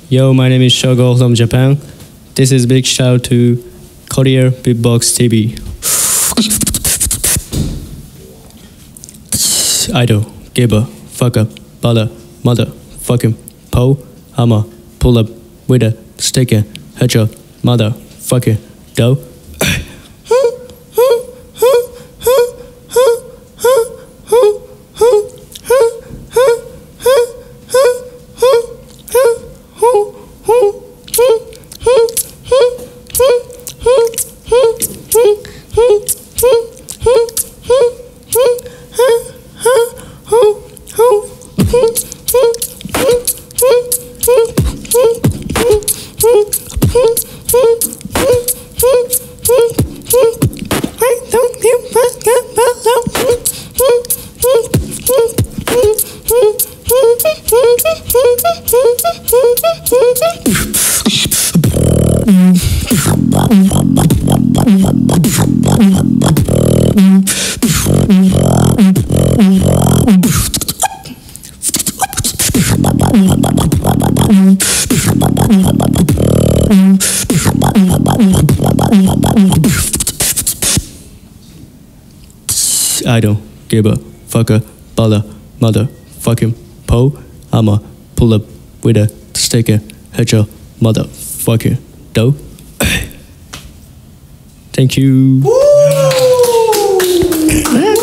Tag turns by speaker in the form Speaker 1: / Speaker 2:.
Speaker 1: Yo, my name is Shogo from Japan. This is big shout out to Korea Beatbox TV. I don't give a fuck about a motherfucking pole. I'ma pull up with a stick and hit your motherfucking dough. I don't give a fuck about a motherfucking pole. I'ma pull up with a stick and hit your motherfucking dough. Thank you.
Speaker 2: Woo!